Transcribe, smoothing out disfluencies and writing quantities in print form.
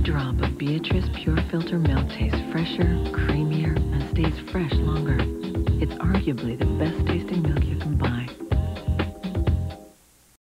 drop of Beatrice Pure Filter milk tastes fresher, creamier, and stays fresh longer. It's arguably the best tasting milk you can buy.